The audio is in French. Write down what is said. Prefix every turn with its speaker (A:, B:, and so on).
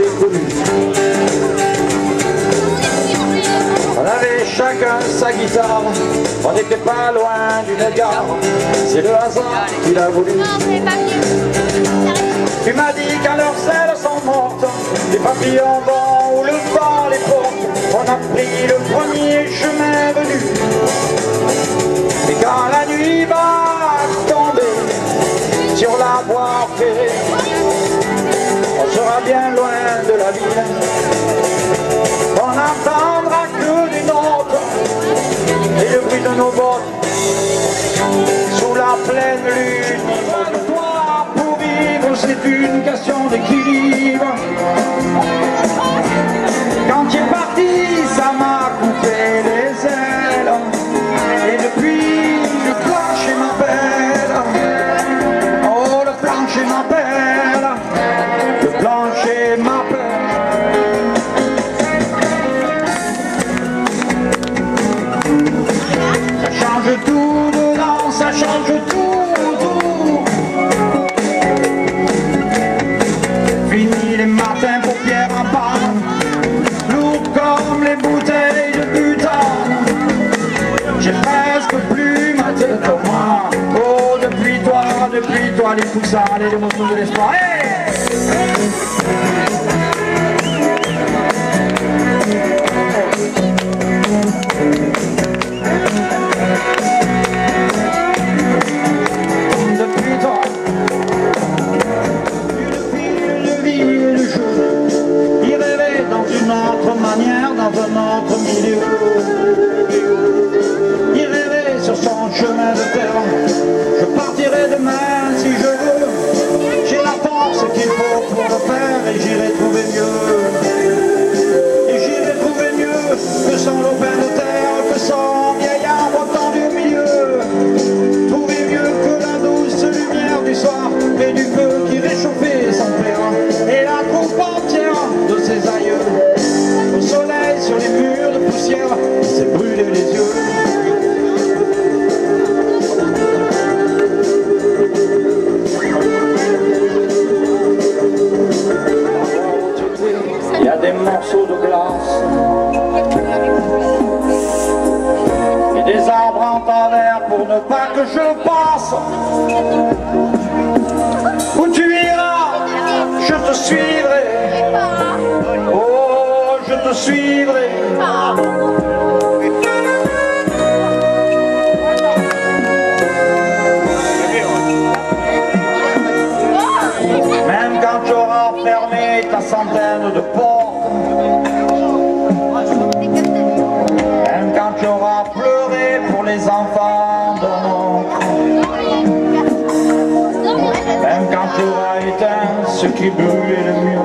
A: connu. On avait chacun sa guitare, on n'était pas loin d'une gare, c'est le hasard qui l'a voulu. Tu m'as dit qu'à leurs ailes sont mortes, les papillons vont où le vent les porte, on a pris le premier chemin venu. Et quand la nuit va tomber sur la voie ferrée, on sera bien loin de la ville, on n'entendra que des notes et le bruit de nos bottes sous la pleine lune. Toi, pour vivre, c'est une question d'équilibre. Quand tu es parti, ça m'a coupé les ailes, et depuis, le plancher m'appelle. Oh, le plancher m'appelle, le plancher m'appelle. Ça change tout dedans, ça change tout. Fini les matins pour Pierre à panne, lourd comme les bouteilles de butane. J'ai presque plus ma tête en moi. Oh, depuis toi, les poussades et les mots de l'espoir. Hey! Depuis toi, le vie et le jeu, y rêver dans une autre manière, dans un autre milieu. Y rêver sur son chemin de terre, je partirai demain si je veux. J'ai la force qu'il faut pour le faire et j'irai trouver mieux. Et j'irai trouver mieux que son lopin de terre, que son vieil arbre tendu au milieu. Trouver mieux que la douce lumière du soir et du feu qui réchauffait son père et la troupe entière de ses aïeux. Au soleil sur les murs de poussière, s'est brûlé les yeux. Il y a des morceaux de glace et des arbres en travers pour ne pas que je passe. Où tu iras, je te suivrai. Oh, je te suivrai. Même quand tu auras fermé ta centaine de portes, même quand tu auras pleuré pour les enfants d'un autre, même quand tu auras éteint ce qui brûlait le mieux.